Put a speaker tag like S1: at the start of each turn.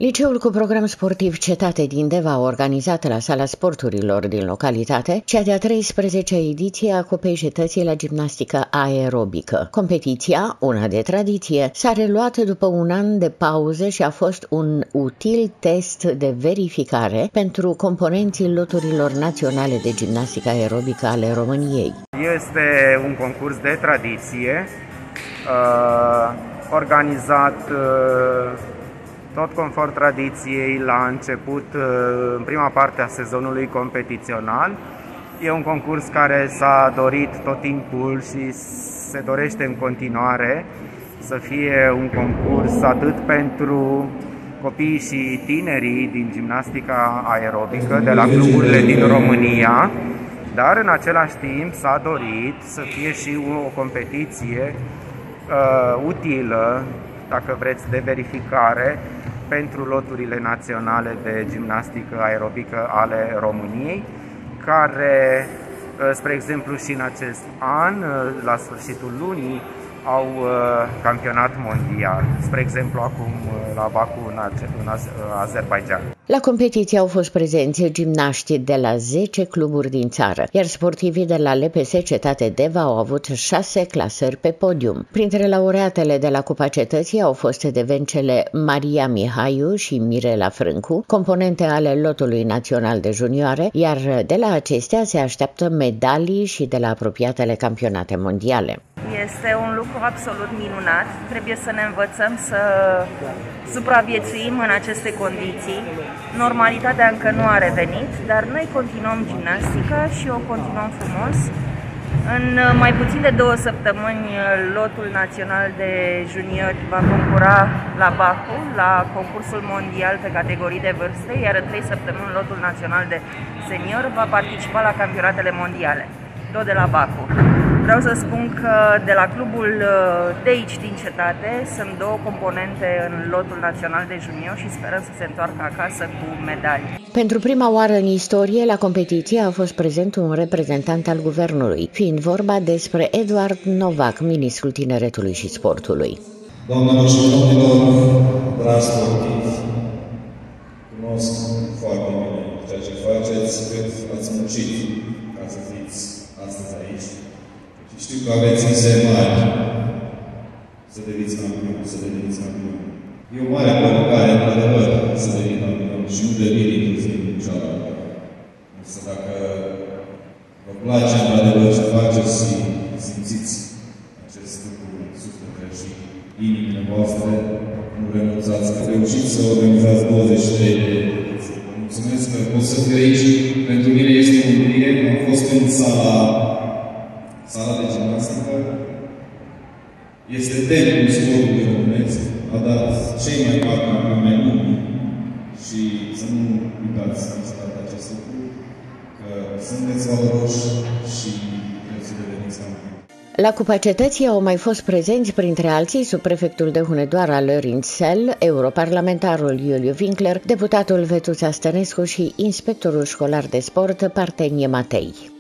S1: Liceul cu program sportiv Cetate din Deva, organizat la Sala Sporturilor din localitate, cea de-a 13-a ediție a competiției la gimnastică aerobică. Competiția, una de tradiție, s-a reluat după un an de pauză și a fost un util test de verificare pentru componenții loturilor naționale de gimnastică aerobică ale României.
S2: Este un concurs de tradiție organizat tot conform tradiției la început, în prima parte a sezonului competițional. E un concurs care s-a dorit tot timpul și se dorește în continuare să fie un concurs atât pentru copiii și tinerii din gimnastica aerobică de la cluburile din România, dar în același timp s-a dorit să fie și o competiție utilă, dacă vreți, de verificare pentru loturile naționale de gimnastică aerobică ale României, care, spre exemplu, și în acest an, la sfârșitul lunii, au campionat mondial, spre exemplu acum la Baku în Azerbaidjan.
S1: La competiție au fost prezenți gimnaști de la 10 cluburi din țară, iar sportivii de la LPS Cetate Deva au avut 6 clasări pe podium. Printre laureatele de la Cupa Cetății au fost devencele Maria Mihaiu și Mirela Frâncu, componente ale lotului național de junioare, iar de la acestea se așteaptă medalii și de la apropiatele campionate mondiale.
S3: Este un lucru absolut minunat. Trebuie să ne învățăm să supraviețuim în aceste condiții. Normalitatea încă nu a revenit, dar noi continuăm gimnastica și o continuăm frumos. În mai puțin de 2 săptămâni, lotul național de juniori va concura la Baku, la concursul mondial pe categorii de vârste, iar în 3 săptămâni lotul național de senior va participa la campionatele mondiale, tot de la Baku. Vreau să spun că de la clubul de aici din Cetate sunt 2 componente în lotul național de junior și sperăm să se întoarcă acasă cu medalii.
S1: Pentru prima oară în istorie, la competiție a fost prezent un reprezentant al guvernului, fiind vorba despre Eduard Novac, ministrul tineretului și sportului.
S4: Doamnelor și domnilor, dragi sportivi, cunosc foarte bine ceea ce faceți, cât ați muncit ca să fiți astăzi aici. Și știu că aveți vise mari să deveniți campioni, să deveniți campioni. E o mare provocare, într-adevăr, să devii campion și nu devii inclusiv niciodată. Însă dacă vă place, într-adevăr, ce faceți și simțiți acest lucru în sufletele și inimile voastre, nu renunțați, că reușiți să organizați 23 de ediții. Vă mulțumesc că pot să fiu aici. Pentru mine este un prieten. Am fost în sala de gimnastică. Este templul sportului românesc. A dat cei mai mari campioni mai buni. Și să nu uitați niciodată acest lucru, că sunteți valoroși și trebuie să deveniți campioni.
S1: La Cupa Cetății au mai fost prezenți, printre alții, subprefectul de Hunedoara Lorin Sel, europarlamentarul Iuliu Winkler, deputatul Vetuța Stănescu și inspectorul școlar de sport Partenie Matei.